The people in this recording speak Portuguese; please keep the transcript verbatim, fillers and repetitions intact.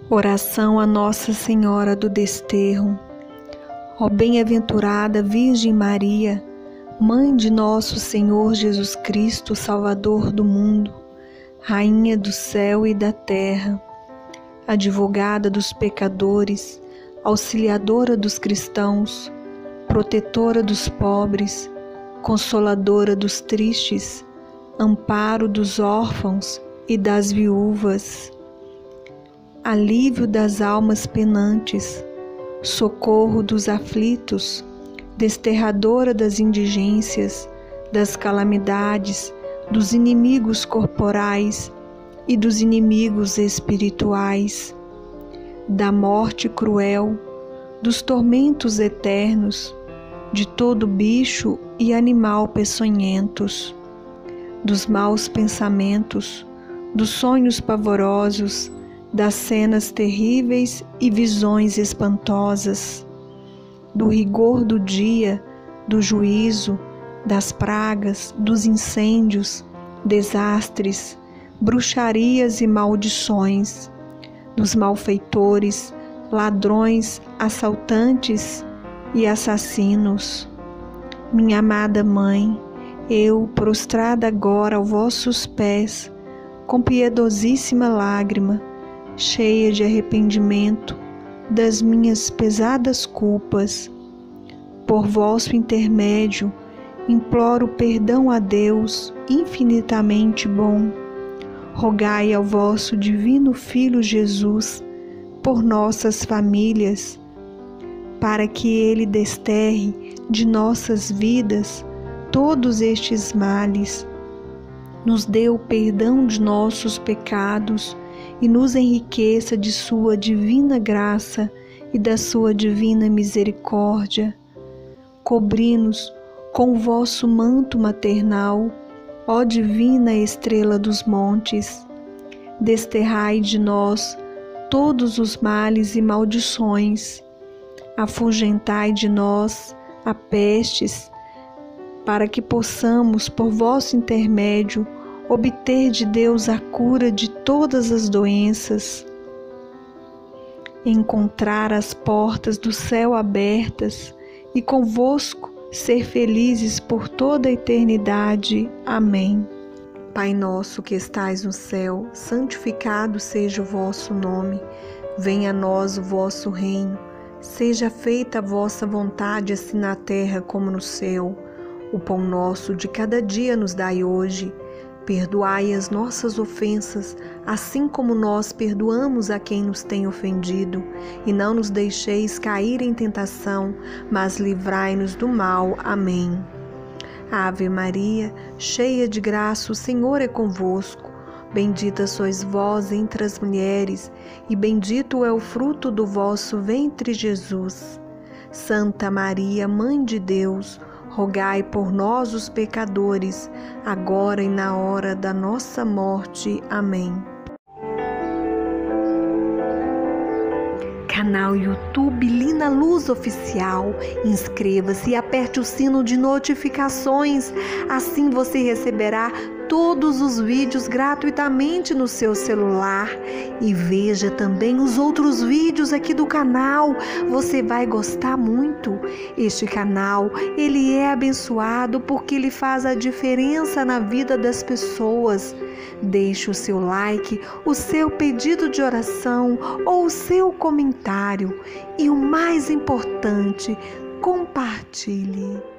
Oração a Nossa Senhora do Desterro. Ó bem-aventurada Virgem Maria, Mãe de nosso Senhor Jesus Cristo, Salvador do mundo, Rainha do céu e da terra, advogada dos pecadores, auxiliadora dos cristãos, protetora dos pobres, consoladora dos tristes, amparo dos órfãos e das viúvas, alívio das almas penantes, socorro dos aflitos, desterradora das indigências, das calamidades, dos inimigos corporais e dos inimigos espirituais, da morte cruel, dos tormentos eternos, de todo bicho e animal peçonhentos, dos maus pensamentos, dos sonhos pavorosos, das cenas terríveis e visões espantosas, do rigor do dia, do juízo, das pragas, dos incêndios, desastres, bruxarias e maldições, dos malfeitores, ladrões, assaltantes e assassinos. Minha amada Mãe, eu, prostrada agora aos vossos pés, com piedosíssima lágrima, cheia de arrependimento das minhas pesadas culpas, por vosso intermédio, imploro perdão a Deus infinitamente bom. Rogai ao vosso divino Filho Jesus por nossas famílias, para que Ele desterre de nossas vidas todos estes males, nos dê o perdão de nossos pecados e nos enriqueça de sua divina graça e da sua divina misericórdia. Cobri-nos com o vosso manto maternal, ó divina estrela dos montes. Desterrai de nós todos os males e maldições. Afugentai de nós a pestes, para que possamos, por vosso intermédio, obter de Deus a cura de todas as doenças, encontrar as portas do céu abertas e convosco ser felizes por toda a eternidade. Amém. Pai nosso que estais no céu, santificado seja o vosso nome. Venha a nós o vosso reino. Seja feita a vossa vontade, assim na terra como no céu. O pão nosso de cada dia nos dai hoje. Perdoai as nossas ofensas, assim como nós perdoamos a quem nos tem ofendido. E não nos deixeis cair em tentação, mas livrai-nos do mal. Amém. Ave Maria, cheia de graça, o Senhor é convosco. Bendita sois vós entre as mulheres, e bendito é o fruto do vosso ventre, Jesus. Santa Maria, Mãe de Deus, rogai por nós, os pecadores, agora e na hora da nossa morte. Amém. Canal YouTube Lina Luz Oficial. Inscreva-se e aperte o sino de notificações. Assim você receberá todos os vídeos gratuitamente no seu celular. E veja também os outros vídeos aqui do canal. Você vai gostar muito. Este canal, ele é abençoado porque ele faz a diferença na vida das pessoas. Deixe o seu like, o seu pedido de oração ou o seu comentário. E o mais importante, compartilhe.